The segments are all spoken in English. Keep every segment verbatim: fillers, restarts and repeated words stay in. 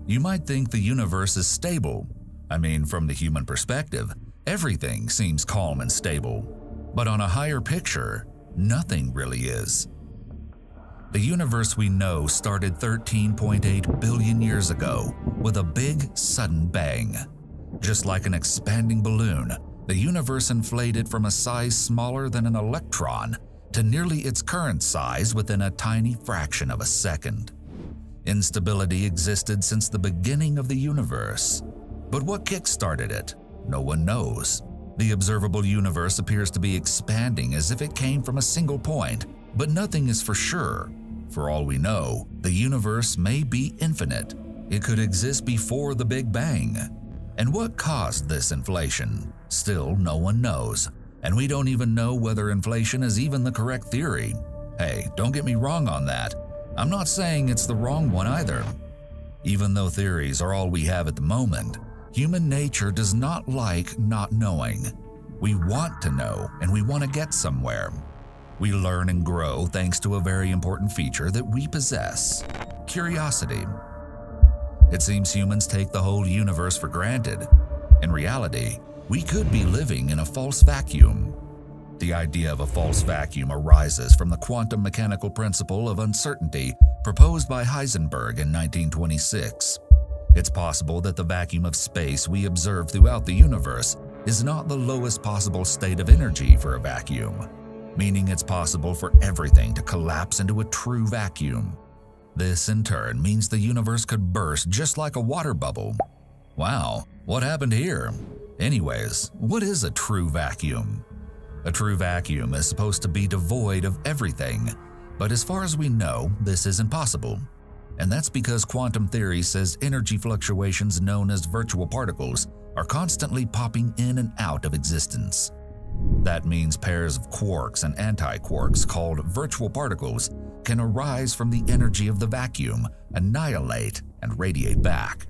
You might think the universe is stable. I mean, from the human perspective, everything seems calm and stable. But on a higher picture, nothing really is. The universe we know started thirteen point eight billion years ago with a big, sudden bang. Just like an expanding balloon, the universe inflated from a size smaller than an electron to nearly its current size within a tiny fraction of a second. Instability existed since the beginning of the universe. But what kick-started it? No one knows. The observable universe appears to be expanding as if it came from a single point, but nothing is for sure. For all we know, the universe may be infinite. It could exist before the Big Bang. And what caused this inflation? Still, no one knows. And we don't even know whether inflation is even the correct theory. Hey, don't get me wrong on that. I'm not saying it's the wrong one either. Even though theories are all we have at the moment, human nature does not like not knowing. We want to know, and we want to get somewhere. We learn and grow thanks to a very important feature that we possess: curiosity. It seems humans take the whole universe for granted. In reality, we could be living in a false vacuum. The idea of a false vacuum arises from the quantum mechanical principle of uncertainty proposed by Heisenberg in nineteen twenty-six. It's possible that the vacuum of space we observe throughout the universe is not the lowest possible state of energy for a vacuum, meaning it's possible for everything to collapse into a true vacuum. This, in turn, means the universe could burst just like a water bubble. Wow, what happened here? Anyways, what is a true vacuum? A true vacuum is supposed to be devoid of everything, but as far as we know, this isn't possible. And that's because quantum theory says energy fluctuations known as virtual particles are constantly popping in and out of existence. That means pairs of quarks and anti-quarks called virtual particles can arise from the energy of the vacuum, annihilate, and radiate back.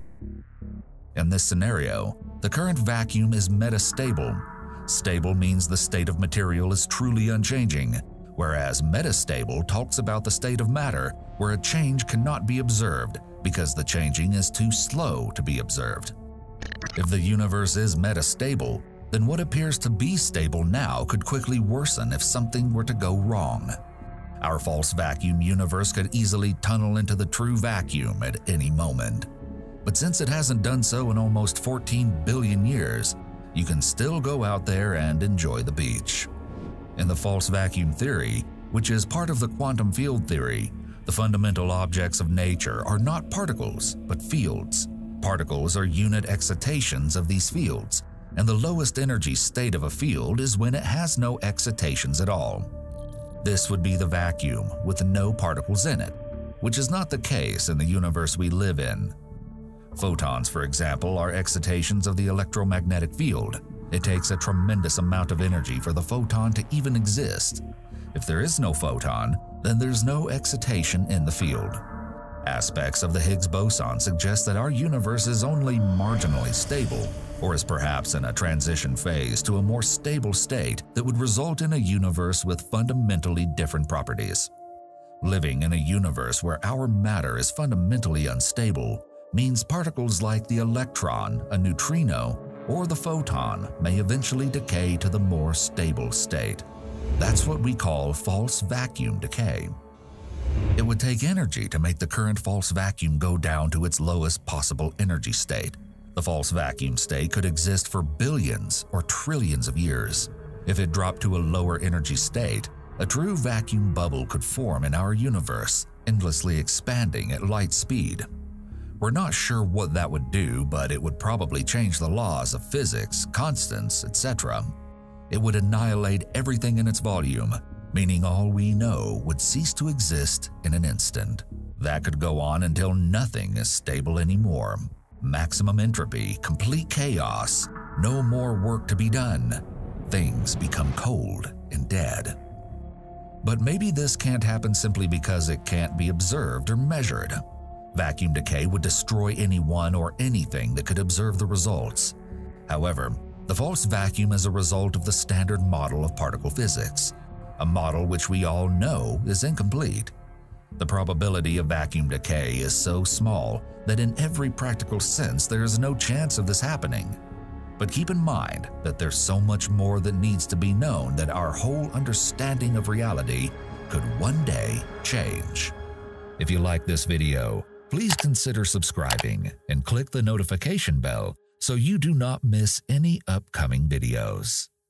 In this scenario, the current vacuum is metastable. Stable means the state of material is truly unchanging, whereas metastable talks about the state of matter where a change cannot be observed because the changing is too slow to be observed. If the universe is metastable, then what appears to be stable now could quickly worsen if something were to go wrong. Our false vacuum universe could easily tunnel into the true vacuum at any moment. But since it hasn't done so in almost fourteen billion years, you can still go out there and enjoy the beach. In the false vacuum theory, which is part of the quantum field theory, the fundamental objects of nature are not particles, but fields. Particles are unit excitations of these fields, and the lowest energy state of a field is when it has no excitations at all. This would be the vacuum with no particles in it, which is not the case in the universe we live in. Photons, for example, are excitations of the electromagnetic field. It takes a tremendous amount of energy for the photon to even exist. If there is no photon, then there's no excitation in the field. Aspects of the Higgs boson suggest that our universe is only marginally stable, or is perhaps in a transition phase to a more stable state that would result in a universe with fundamentally different properties. Living in a universe where our matter is fundamentally unstable means particles like the electron, a neutrino, or the photon may eventually decay to the more stable state. That's what we call false vacuum decay. It would take energy to make the current false vacuum go down to its lowest possible energy state. The false vacuum state could exist for billions or trillions of years. If it dropped to a lower energy state, a true vacuum bubble could form in our universe, endlessly expanding at light speed. We're not sure what that would do, but it would probably change the laws of physics, constants, et cetera. It would annihilate everything in its volume, meaning all we know would cease to exist in an instant. That could go on until nothing is stable anymore. Maximum entropy, complete chaos, no more work to be done. Things become cold and dead. But maybe this can't happen simply because it can't be observed or measured. Vacuum decay would destroy anyone or anything that could observe the results. However, the false vacuum is a result of the standard model of particle physics, a model which we all know is incomplete. The probability of vacuum decay is so small that in every practical sense there is no chance of this happening. But keep in mind that there's so much more that needs to be known that our whole understanding of reality could one day change. If you like this video, please consider subscribing and click the notification bell so you do not miss any upcoming videos.